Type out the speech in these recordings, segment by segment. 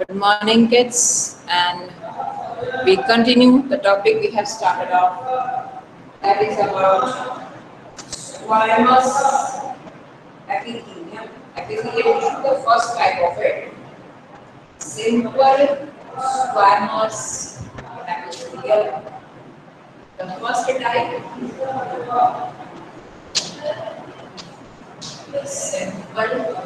Good morning, kids, and we continue the topic we have started off. That is about squamous epithelium. Epithelium is the first type of it. Simple squamous epithelium. The first type, simple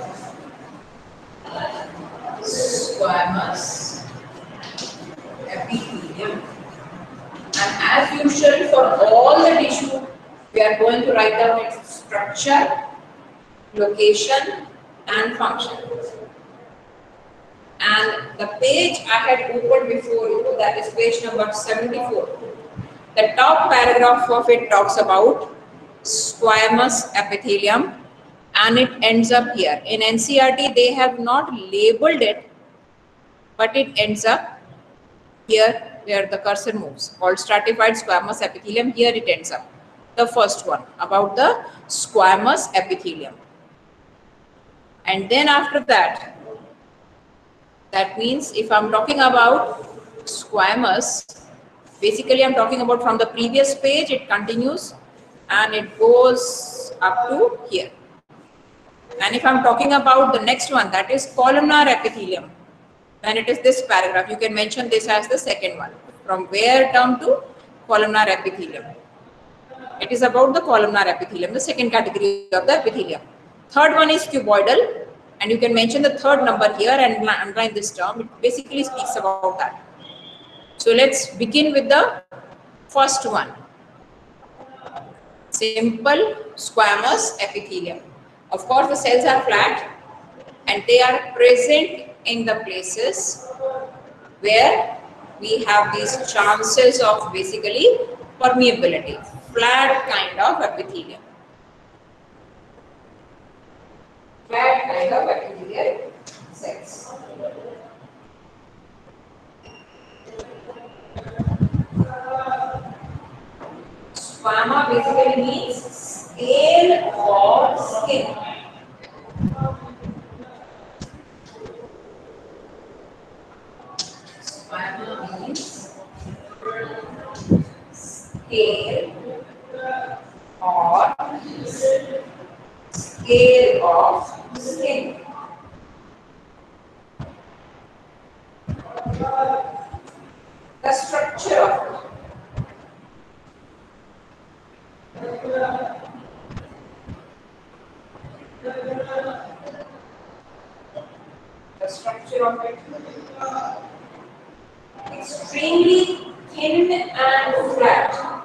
squamous epithelium. And as usual, for all the tissue, we are going to write down its structure, location, and function. And the page I had opened before you, that is page number 74. The top paragraph of it talks about squamous epithelium, and it ends up here. In NCERT, they have not labeled it, but it ends up here where the cursor moves, called stratified squamous epithelium. Here it ends up. The first one about the squamous epithelium. And then after that, that means if I'm talking about squamous, basically I'm talking about from the previous page, it continues and it goes up to here. And if I'm talking about the next one, that is columnar epithelium, when it is this paragraph, you can mention this as the second one, from where term to columnar epithelium. It is about the columnar epithelium, the second category of the epithelium. Third one is cuboidal, and you can mention the third number here and underline this term. It basically speaks about that. So let's begin with the first one. Simple squamous epithelium. Of course, the cells are flat and they are present in the places where we have these chances of basically permeability, flat kind of epithelium. Flat kind of epithelial cells. Squama basically means scale or skin. Squama means scale or scale of skin. The structure of it, extremely thin and flat.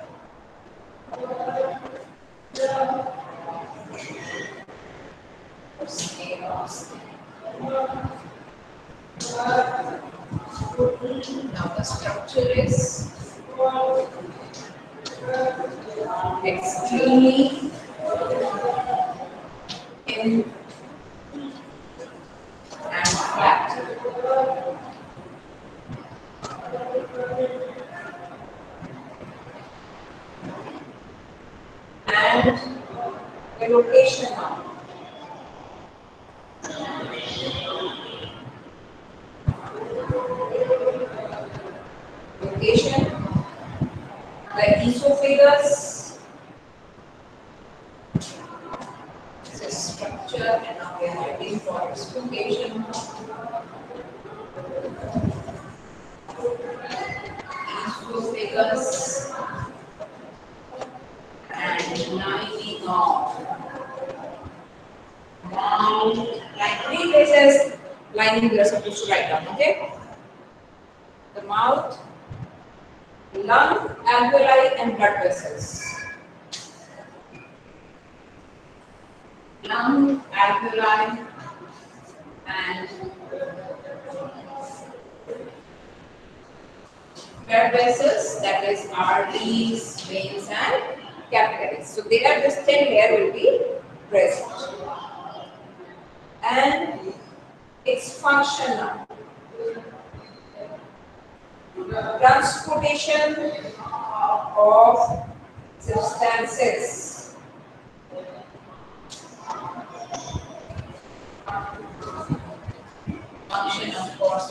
Now the structure is extremely thin and flat. And the location now. Location, the esophagus, it's a structure, and now we are waiting for its location. Esophagus and lining of mouth, like three places lining we are supposed to write down, okay? The mouth, lung, alveoli, and blood vessels. Lung, alveoli, and blood vessels, that is arteries, veins, and capillaries. So there this thin layer will be present. And its function now. Transportation of substances. Function, of course,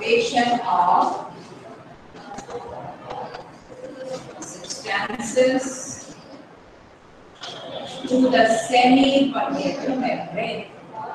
presentation of substances to the semi-permeable membrane.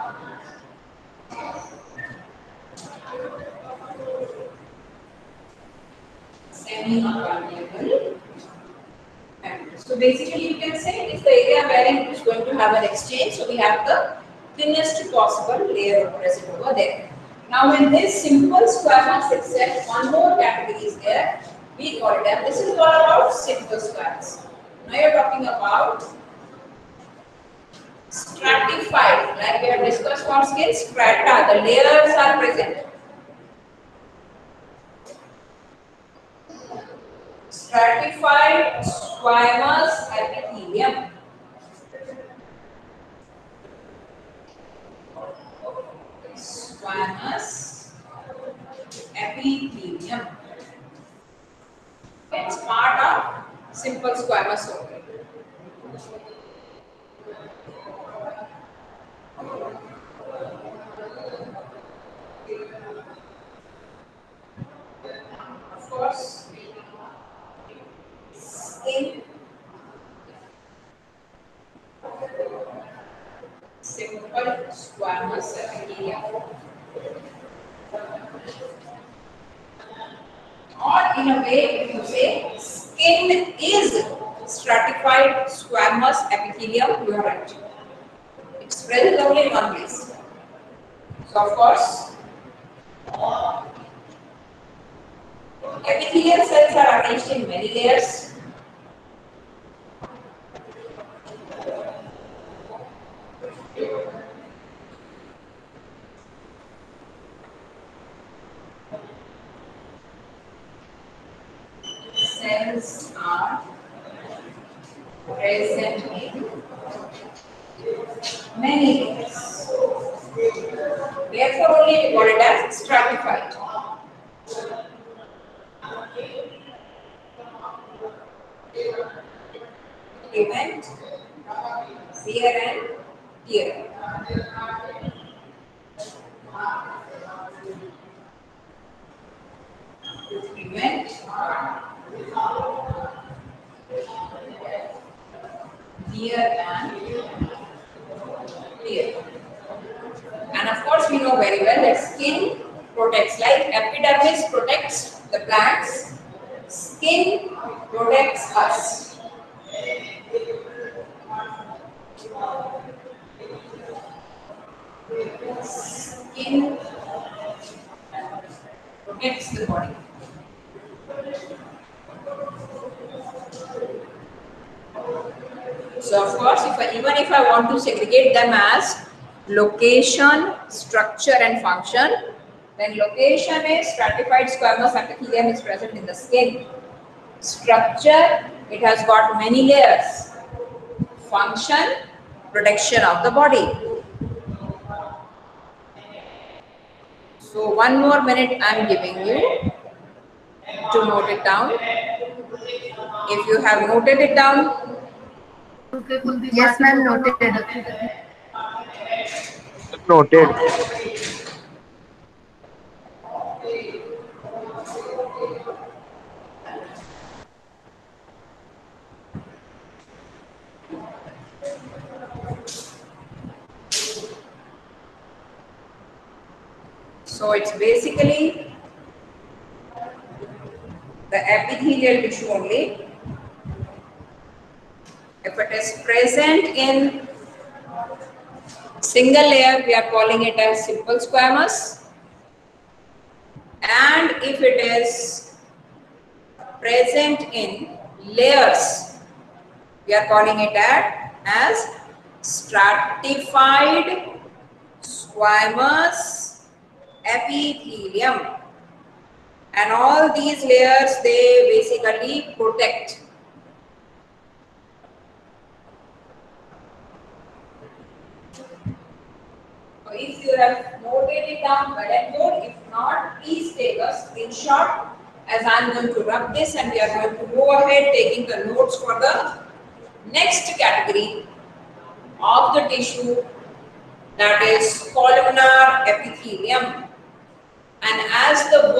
Semi-permeable. So basically you can say it's the area wherein it is going to have an exchange. So we have the thinnest possible layer present over there. Now in this simple squamous itself, one more category is there. We call it, and this is all about simple squamous. Now you are talking about stratified, like we have discussed for skin strata, the layers are present. Stratified squamous epithelium. Squamous epithelium. It's part of simple squamous only. Of course, skin, simple squamous epithelium. Or in a way, if you say skin is stratified squamous epithelium, you are right. It's present only in one place. So of course, epithelial cells are arranged in many layers. Cells are present in many layers. Therefore, only we call it as stratified. Prevent wear and tear. Prevent wear and tear. And of course, we know very well that skin protects, like epidermis protects the plants, skin protects us. Skin protects the body. So of course, even if I want to segregate them as location, structure and function, then location is stratified squamous epithelium is present in the skin. Structure, it has got many layers. Function, protection of the body. So 1 more minute I am giving you to note it down. If you have noted it down. Yes, ma'am, noted. Noted. So it's basically the epithelial tissue only. If it is present in single layer, we are calling it as simple squamous. And if it is present in layers, we are calling it as stratified squamous epithelium. And all these layers, they basically protect. So if you have noted it down, well and good. If not, please take a screenshot as I am going to rub this and we are going to go ahead taking the notes for the next category of the tissue, that is columnar epithelium. And as the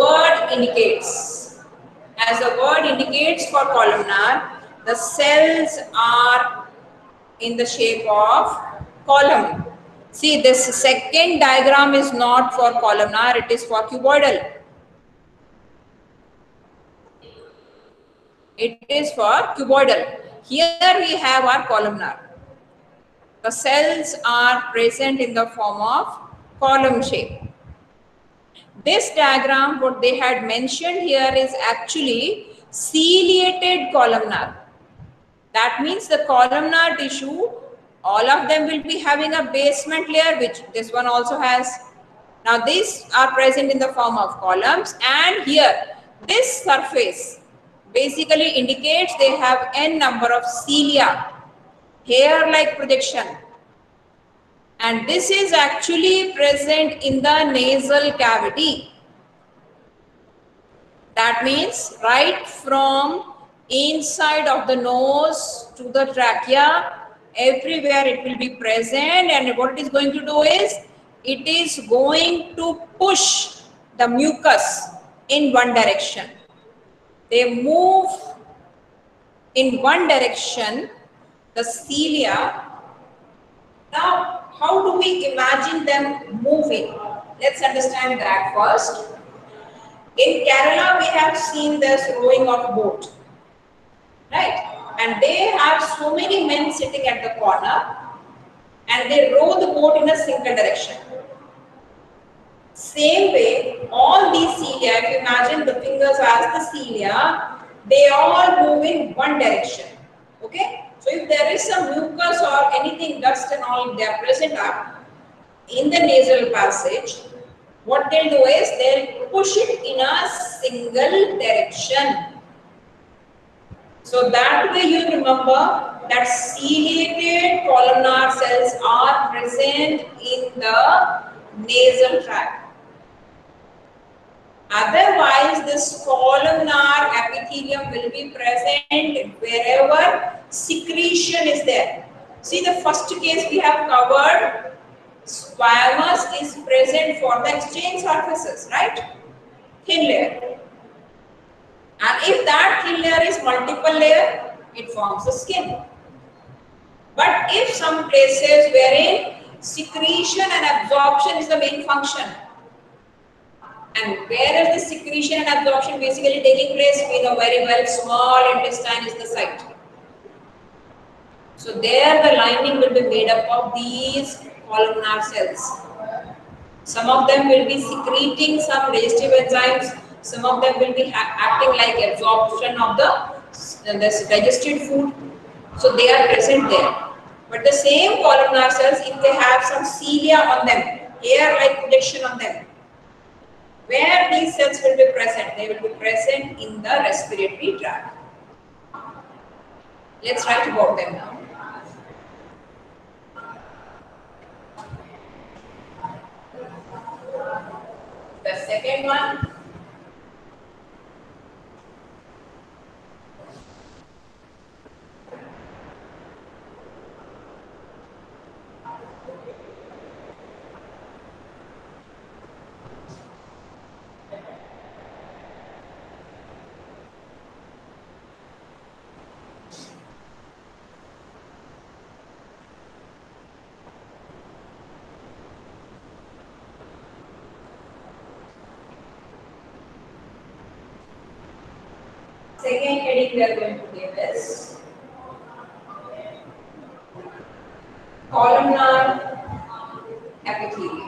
word indicates for columnar, the cells are in the shape of column. See, this second diagram is not for columnar, it is for cuboidal. It is for cuboidal. Here we have our columnar. The cells are present in the form of column shape. This diagram, what they had mentioned here is actually ciliated columnar. That means the columnar tissue, all of them will be having a basement layer, which this one also has. Now these are present in the form of columns, and here this surface basically indicates they have n number of cilia, hair-like projection. And this is actually present in the nasal cavity. That means right from inside of the nose to the trachea, everywhere it will be present, and what it is going to do is, it is going to push the mucus in one direction. They move in one direction, the cilia. Now, how do we imagine them moving? Let's understand that first. In Kerala, we have seen this rowing of boat, right? And they have so many men sitting at the corner, and they row the boat in a single direction. Same way, all these cilia, if you imagine the fingers as the cilia, they all move in one direction. Okay? So if there is some mucus or anything, dust and all, they are present up in the nasal passage, what they'll do is they'll push it in a single direction. So that way you remember that ciliated columnar cells are present in the nasal tract. Otherwise, this columnar epithelium will be present wherever secretion is there. See, the first case we have covered, squamous is present for the exchange surfaces, right? Thin layer. And if that thin layer is multiple layer, it forms the skin. But if some places wherein secretion and absorption is the main function, and where is the secretion and absorption basically taking place, we know very well, small intestine is the site. So there the lining will be made up of these columnar cells. Some of them will be secreting some digestive enzymes, some of them will be acting like absorption of the digested food. So they are present there. But the same columnar cells, if they have some cilia on them, hair-like projection on them, where these cells will be present? They will be present in the respiratory tract. Let's write about them now. The second one, second heading we are going to give is columnar epithelium.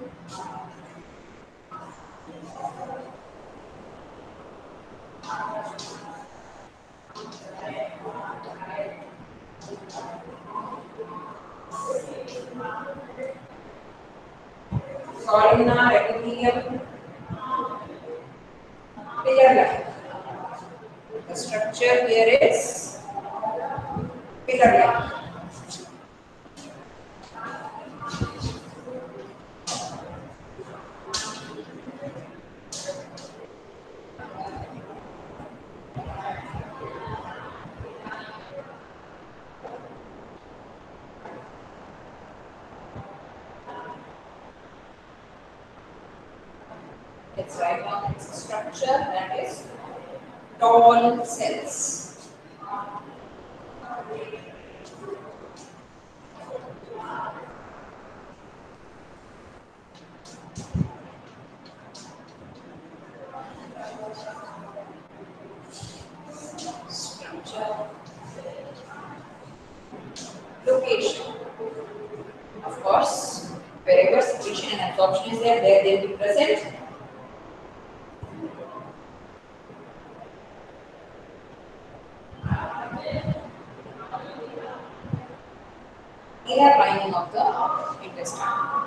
Columnar epithelium, pillar line. The structure here is pillar line. structure, that is tall cells. Structure, location. Of course, wherever secretion and absorption is there, there they will be present. Inner lining of the intestine.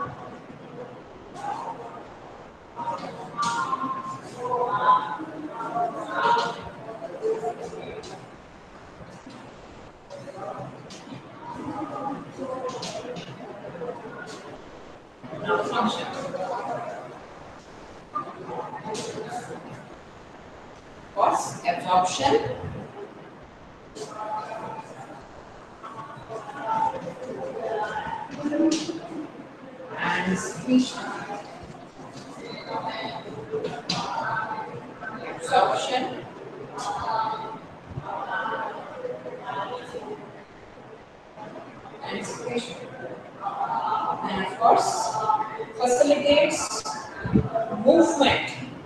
Now function. Of course, absorption, and secretion. Absorption and secretion. And of course, facilitates movement.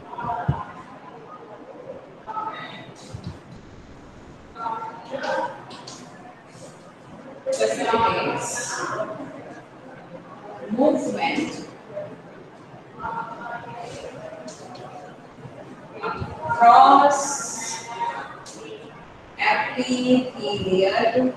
Facilitates movement across epithelial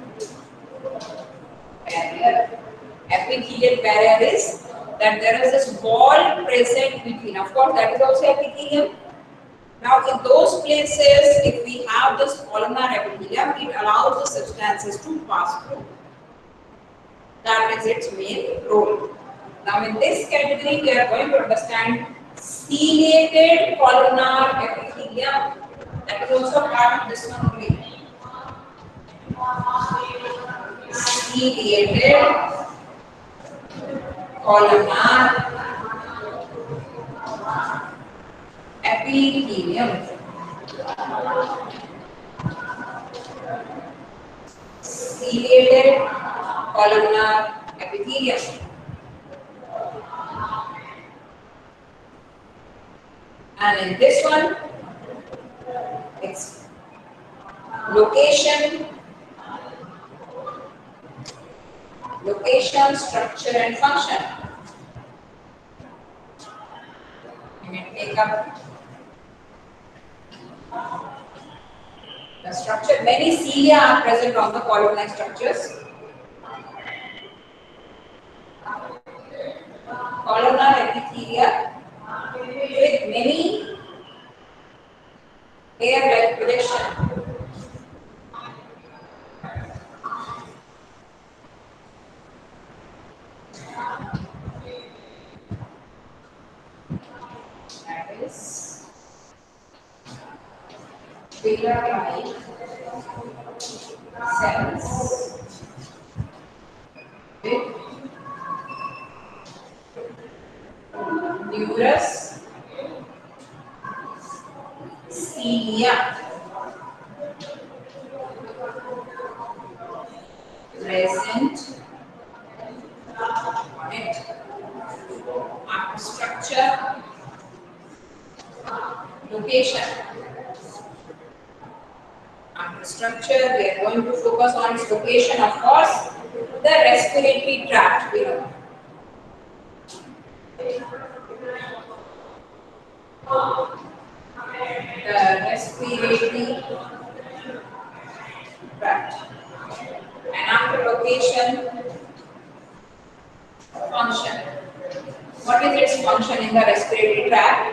barrier. Epithelial barrier is that there is this wall present between. Of course, that is also epithelium. Now, in those places, if we have this columnar epithelium, it allows the substances to pass through. That is its main role. Now, in this category, we are going to understand ciliated columnar epithelium. That is also part of this one only. Ciliated columnar epithelium. Ciliated columnar epithelium. And in this one, its location, structure, and function. You can take up the structure. Many cilia are present on the columnar structures. Columnar epithelia with many hair-like projection. That is villi-like cells with numerous cilia present on it. After structure, location. After structure, we are going to focus on its location, of course, the respiratory tract below. The respiratory tract. And after location, function. What is its function in the respiratory tract?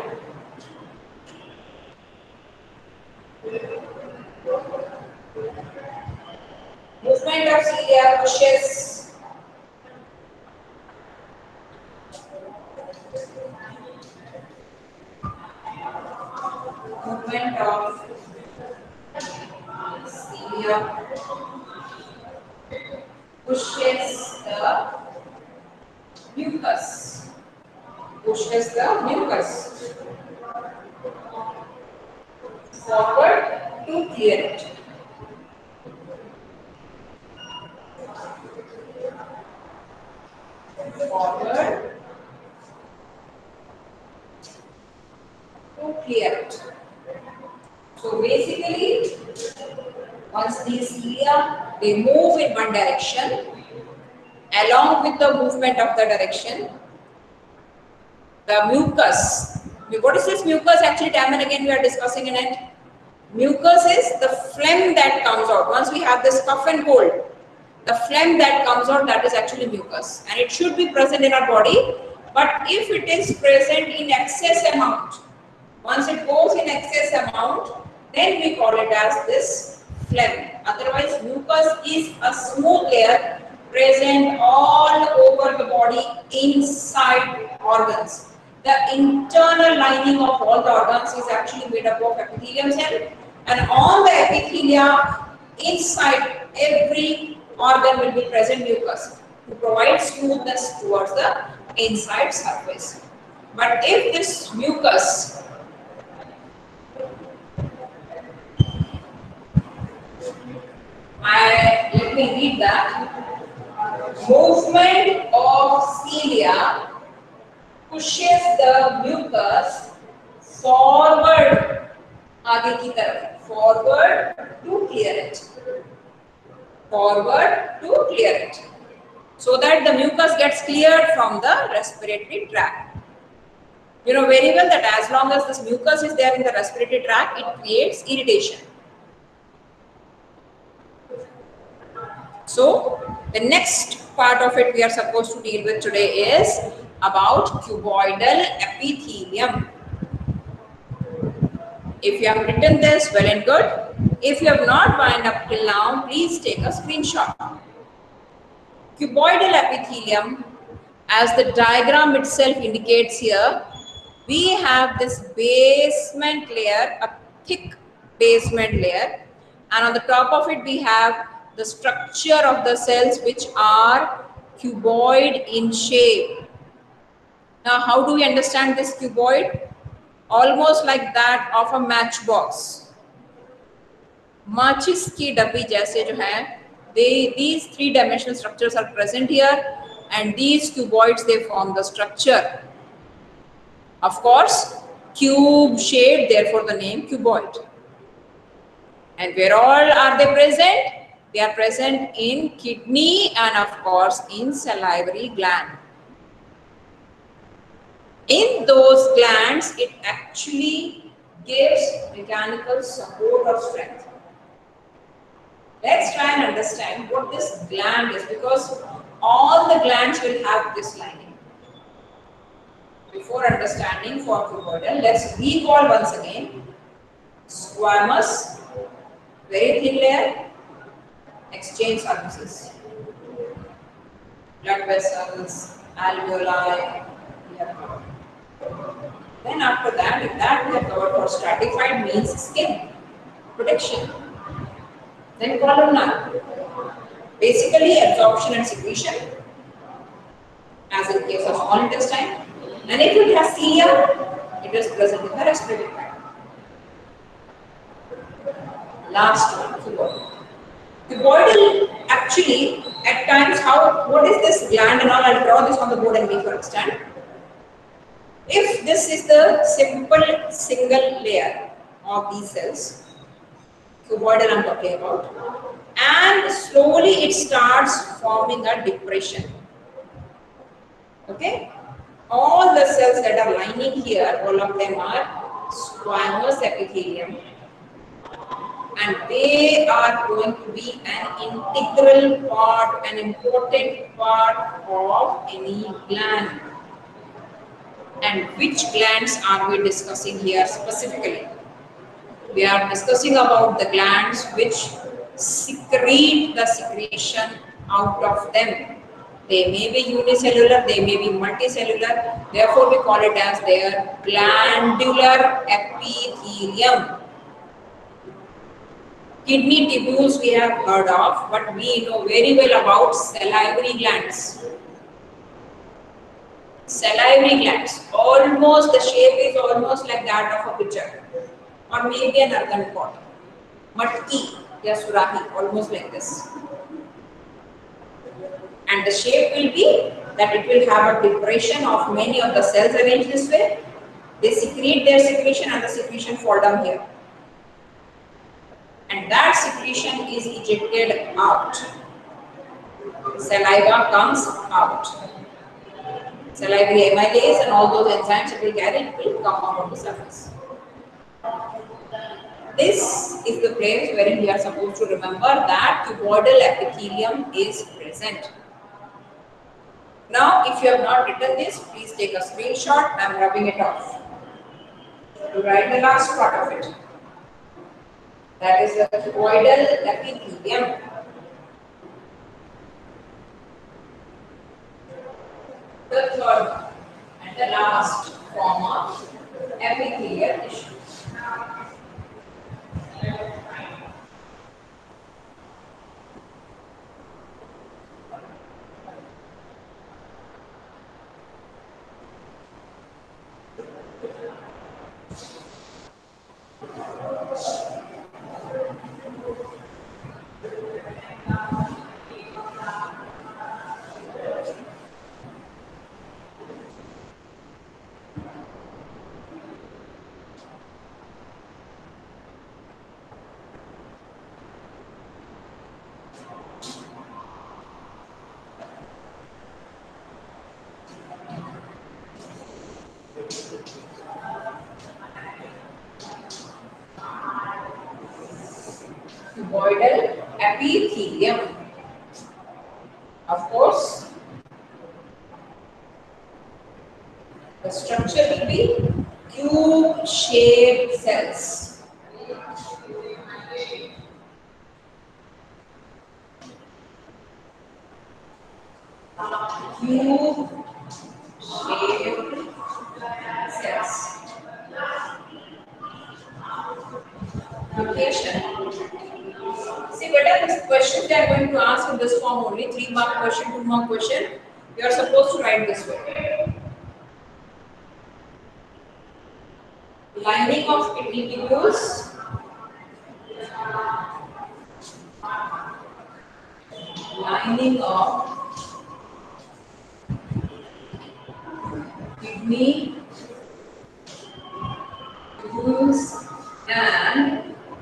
Movement of cilia pushes movement of cilia pushes the mucus. Pushes the mucus. forward to clear it. Forward to clear it. So basically, once these cilia, they move in one direction, along with the movement of the direction, the mucus. What is this mucus? Actually, time and again we are discussing in it. Mucus is the phlegm that comes out. Once we have this cough and cold, the phlegm that comes out, that is actually mucus, and it should be present in our body. But if it is present in excess amount, once it goes in excess amount, then we call it as this phlegm. Otherwise, mucus is a smooth layer present all over the body inside organs. The internal lining of all the organs is actually made up of epithelium cell, and on the epithelia inside every organ will be present mucus to provide smoothness towards the inside surface. But if this mucus let me read that. Movement of cilia pushes the mucus forward, आगे की तरफ, forward to clear it, forward to clear it, so that the mucus gets cleared from the respiratory tract. You know very well that as long as this mucus is there in the respiratory tract, it creates irritation. So the next part of it we are supposed to deal with today is about cuboidal epithelium. If you have written this, well and good. If you have not wound up till now, please take a screenshot. Cuboidal epithelium, as the diagram itself indicates here, we have this basement layer, a thick basement layer, and on the top of it we have the structure of the cells which are cuboid in shape. Now, how do we understand this cuboid? Almost like that of a matchbox. माचिस की डब्बी जैसे जो है, these three-dimensional structures are present here, and these cuboids, they form the structure. Of course, cube shaped, therefore the name cuboid. And where all are they present? They are present in kidney and of course in salivary gland. In those glands, it actually gives mechanical support or strength. Let's try and understand what this gland is, because all the glands will have this lining. Before understanding for cuboidal, let's recall once again. Squamous, very thin layer, exchange surfaces, blood vessels, alveoli, we have covered. Then after that, if that we have covered, for stratified means skin, protection. Then columnar, basically absorption and secretion, as in case of small intestine. And if it has cilia, it is present in the respiratory tract. Last one, cuboidal. Cuboidal, actually, at times, what is this gland and all? I'll draw this on the board and make you understand. If this is the simple single layer of these cells, cuboidal I'm talking about, and slowly it starts forming a depression. Okay? All the cells that are lining here, all of them are squamous epithelium, and they are going to be an integral part, an important part of any gland. And which glands are we discussing here specifically? We are discussing about the glands which secrete the secretion out of them. They may be unicellular, they may be multicellular. Therefore, we call it as their glandular epithelium. Kidney tubules we have heard of, but we know very well about salivary glands. Salivary glands, almost the shape is almost like that of a pitcher. or maybe an earthen pot. Matki, ya surahi, almost like this. And the shape will be that it will have a depression of many of the cells arranged this way. They secrete their secretion and the secretion fall down here. And that secretion is ejected out. Saliva comes out. Salivary amylase and all those enzymes it will carry will come out of the surface. This is the place wherein we are supposed to remember that cuboidal epithelium is present. Now, if you have not written this, please take a screenshot. I am rubbing it off. To write the last part of it. That is the cuboidal epithelium. The third and the last form of epithelial tissue. Cuboidal epithelium. Of course, the structure will be cube-shaped cells. Cube-shaped cells. Location. See, beta, this question they are going to ask in this form only 3-mark question, 2-mark question. You are supposed to write this way. Lining of kidney tubules. Lining of kidney tubules and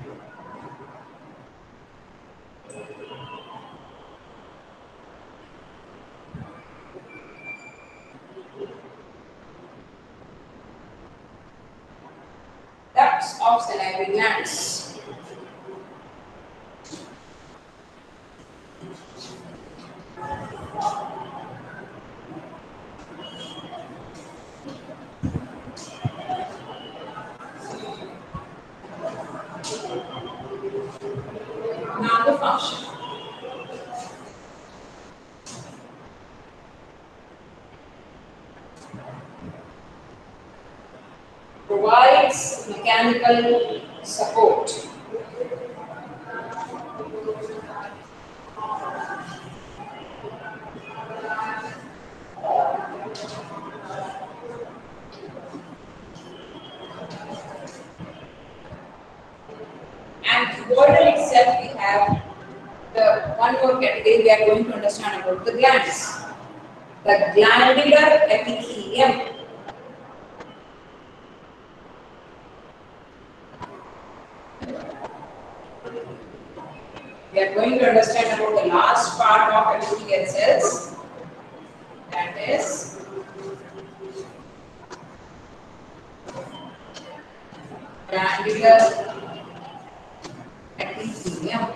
ducts of salivary glands. Now the function. Provides mechanical support. And cuboidal itself we have the one more category we are going to understand about the glands. The glandular epithelium. We are going to understand about the last part of epithelial cells, that is glandular epithelium.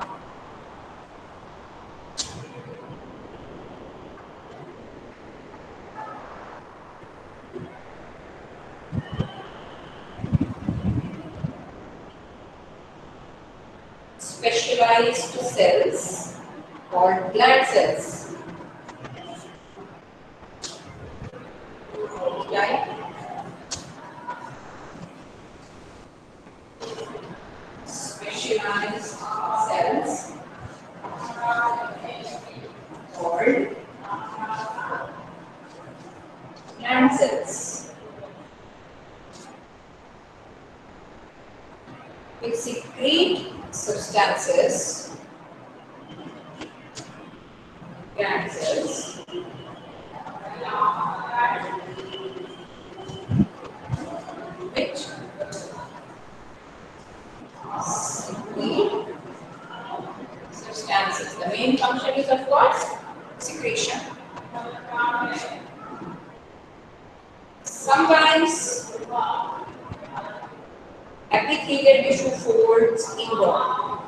Specialized cells called gland cells. Right? Specialized cells called gland cells. secrete substances, gland cells, which secrete substances. The main function is, of course, secretion. Sometimes epithelial tissue folds inward.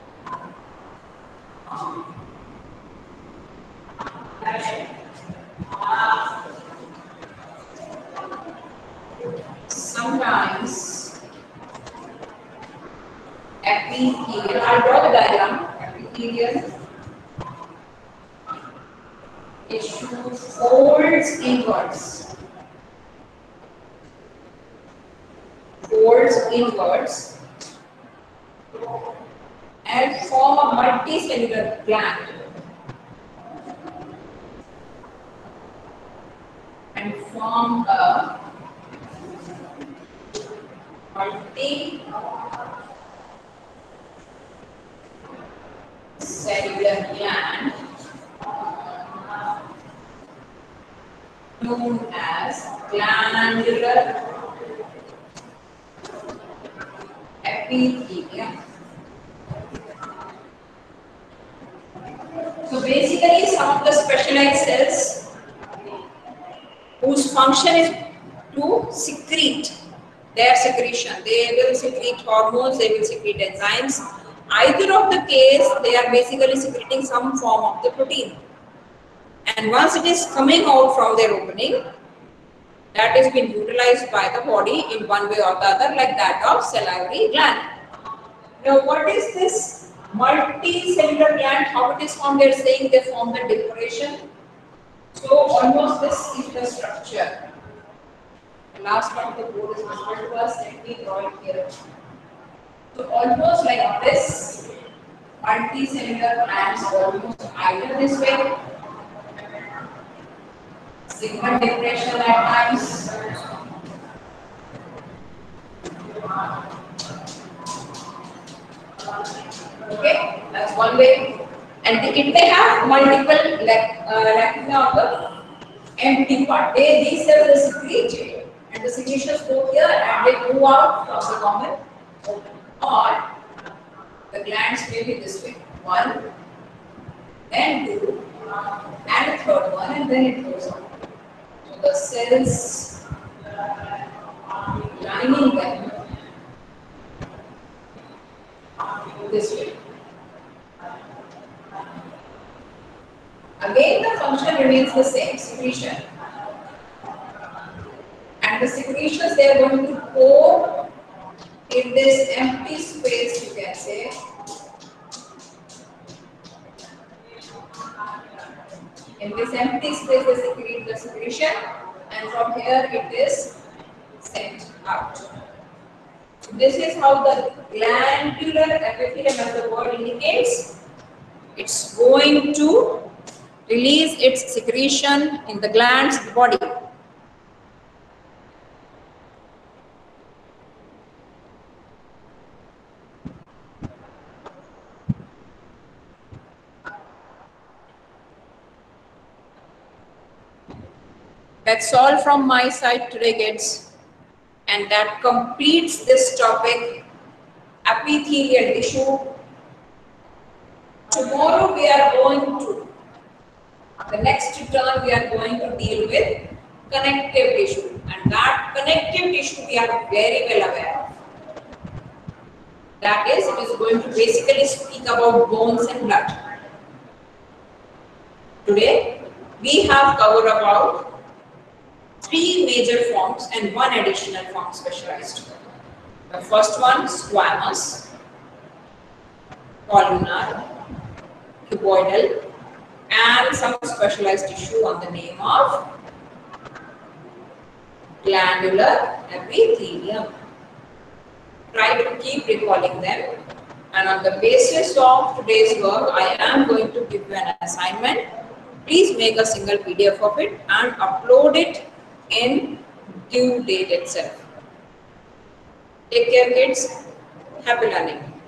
Sometimes epithelial, I'll draw the diagram, epithelial tissue folds inwards. Folds inwards and form a multicellular gland. And form a multicellular gland known as glandular epithelium. So basically, some of the specialized cells whose function is to secrete their secretion. They will secrete hormones, they will secrete enzymes. Either of the case, they are basically secreting some form of the protein. And once it is coming out from their opening, that is being utilized by the body in one way or the other, like that of salivary gland. Now, what is this multicellular gland? How it is formed? They are saying they form the decoration. So, almost this is the structure. The last part of the board is visible to us. Let me draw it here. So, almost like this, multicellular glands almost either this way, segment decoration at times. Okay, that's one way. And it may have multiple lacuna of the empty part. These cells are secrete, and the secretions go here and they move out from the common opening. Or the glands may be this way. One, then two, and a third one, and then it goes on. So the cells lining them this way. Again, the function remains the same, secretion. And the secretions they are going to pour in this empty space, you can say. In this empty space, they secrete the secretion, and from here it is sent out. So this is how the glandular epithelium, as the word indicates, it's going to release its secretion in the glands of the body. That's all from my side today, kids. And that completes this topic, epithelial tissue. Tomorrow we are going to, the next turn we are going to deal with connective tissue. And that connective tissue we are very well aware of. That is, it is going to basically speak about bones and blood. Today, we have covered about 3 major forms and 1 additional form specialized. The first one, squamous, columnar, cuboidal, and some specialized tissue on the name of glandular epithelium. Try to keep recalling them, and on the basis of today's work, I am going to give you an assignment. Please make a single PDF of it and upload it in due date itself. Take care, kids. Happy learning.